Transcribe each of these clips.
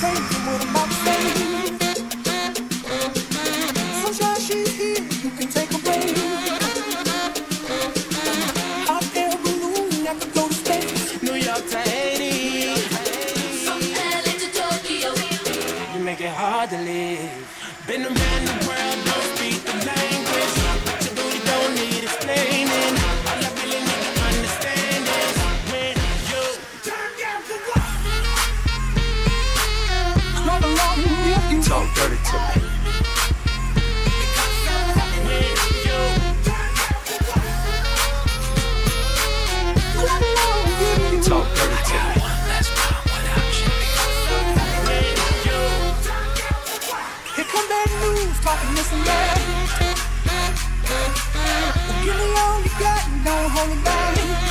thinking what I'm about to say. Sunshine, she's here, you can take a break. Hot air balloon, I could go to space. New York to Haiti, From LA to Tokyo. you make it hard to live. Been around the world, don't speak the language. But your booty don't need explaining. All I really need to understand is when you turn down the wall. Not alone if you talk dirty to me. When you turn down the wall. Not alone if you talk dirty to me. Let's run without you. When you turn down the wall. Here come bad news, talking this and that. Give me all you got and don't hold it back.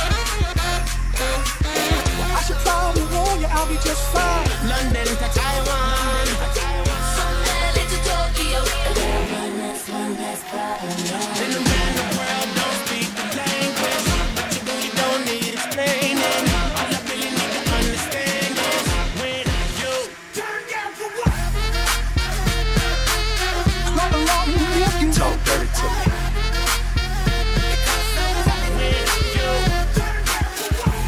Well, I should probably warn you, I'll be just fine. London to Taiwan. From LA to Tokyo. Been around the world, don't speak the language. But your booty don't need explaining. All I really need to understand is when you turn down the wall. Not alone if you talk dirty to me. When you turn down the wall.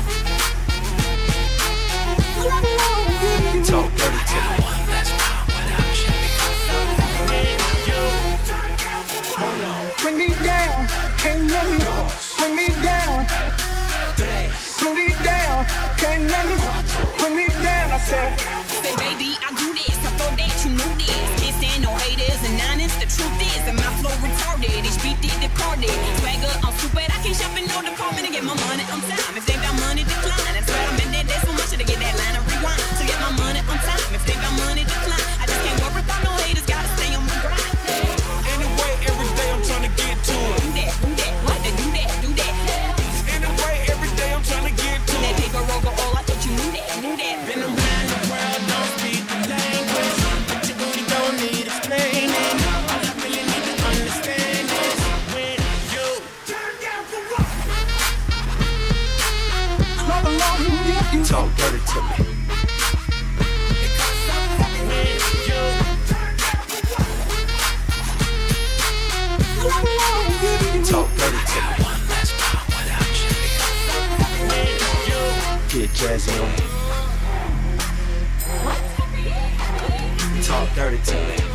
Not alone if you talk dirty to me. Let's run without you. When you turn down the wall. Bring me down, can't let me. Bring me down. Bring me down, can't let me. Bring me down, I said. Say, baby, I do this. I thought that you knew this. Can't stand no haters and honest. The truth is that my flow retarded. It's beat it departed. Swagger, I'm stupid. I can't shop in no department to get my money on time. If they got money, decline. That's why I'm in that desk so much to get that line and rewind. To get my money on time. If they got money, decline. I just can't worry about no haters. Gotta stay on my grind. Anyway, every day I'm trying to get to it. Do that, do that. What? Do that, do that. Anyway, every day I'm trying to get to That it. big rogo, oh, I thought you knew that, knew that. Been around the world, don't speak the language. But your booty don't need explaining. All I really need to understand is when you turn down the wall. Not alone if you talk dirty to me. When you turn down the wall. Not alone if you talk dirty to me. Let's run without you. When you get jazzy on me. Talk dirty to me.